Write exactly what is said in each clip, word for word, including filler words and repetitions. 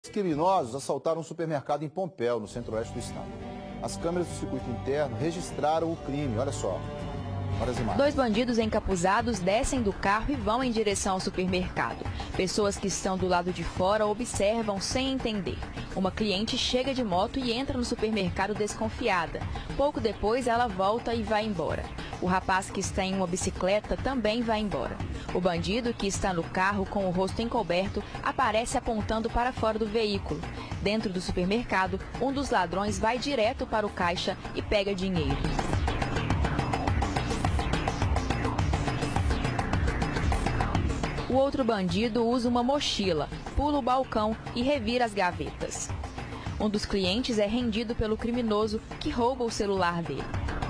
Os criminosos assaltaram um supermercado em Pompéu, no centro-oeste do estado. As câmeras do circuito interno registraram o crime, olha só. Olha as imagens. Dois bandidos encapuzados descem do carro e vão em direção ao supermercado. Pessoas que estão do lado de fora observam sem entender. Uma cliente chega de moto e entra no supermercado desconfiada. Pouco depois, ela volta e vai embora. O rapaz que está em uma bicicleta também vai embora. O bandido, que está no carro com o rosto encoberto, aparece apontando para fora do veículo. Dentro do supermercado, um dos ladrões vai direto para o caixa e pega dinheiro. O outro bandido usa uma mochila, pula o balcão e revira as gavetas. Um dos clientes é rendido pelo criminoso, que rouba o celular dele.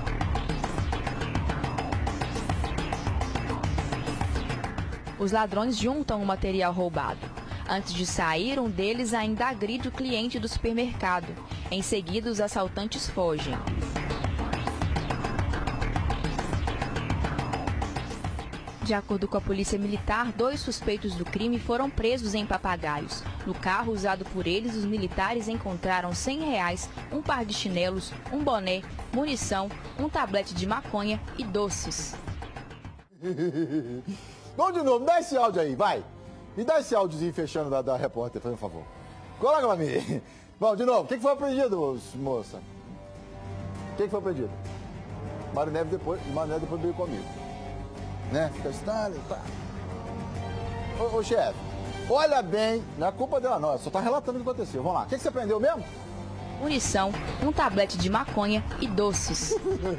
Os ladrões juntam o material roubado. Antes de sair, um deles ainda agride o cliente do supermercado. Em seguida, os assaltantes fogem. De acordo com a polícia militar, dois suspeitos do crime foram presos em Papagaios. No carro usado por eles, os militares encontraram cem reais, um par de chinelos, um boné, munição, um tablete de maconha e doces. Vamos de novo, me dá esse áudio aí, vai. Me dá esse áudiozinho fechando da, da repórter, por favor. Coloca pra mim. Vamos, de novo. O que, que foi apreendido, moça? O que, que foi apreendido? Mário Neves depois, Mário Neves depois veio comigo. Né? Fica Stalin, pá. Ô, ô chefe, olha bem, não é culpa dela não, só tá relatando o que aconteceu. Vamos lá, o que, que você aprendeu mesmo? Munição, um tablete de maconha e doces.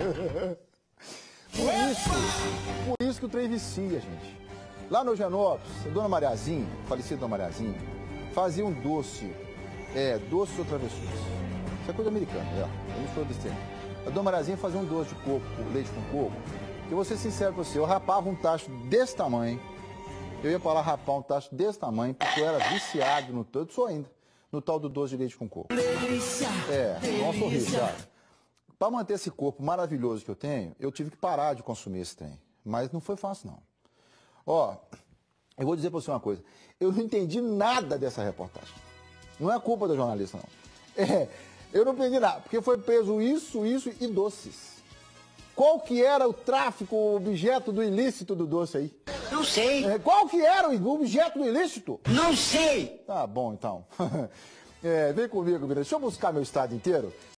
Por isso, por isso que o trem vicia, gente. Lá no Genópolis, a dona Mariazinha, falecida dona Mariazinha, fazia um doce, é, doces ou travessuras. Isso é coisa americana, é, eu não sou desse tempo. A dona Mariazinha fazia um doce de coco, leite com coco. Eu vou ser sincero com você, eu rapava um tacho desse tamanho, eu ia para lá rapar um tacho desse tamanho, porque eu era viciado no todo, sou ainda, no tal do doce de leite com coco. Delícia! É, dá um sorriso, cara. Para manter esse corpo maravilhoso que eu tenho, eu tive que parar de consumir esse trem. Mas não foi fácil, não. Ó, eu vou dizer para você uma coisa, eu não entendi nada dessa reportagem. Não é culpa da jornalista, não. É, eu não entendi nada, porque foi preso isso, isso e doces. Qual que era o tráfico, o objeto do ilícito do doce aí? Não sei. É, qual que era o objeto do ilícito? Não sei. Tá bom, então. É, vem comigo, menina. Deixa eu buscar meu estado inteiro.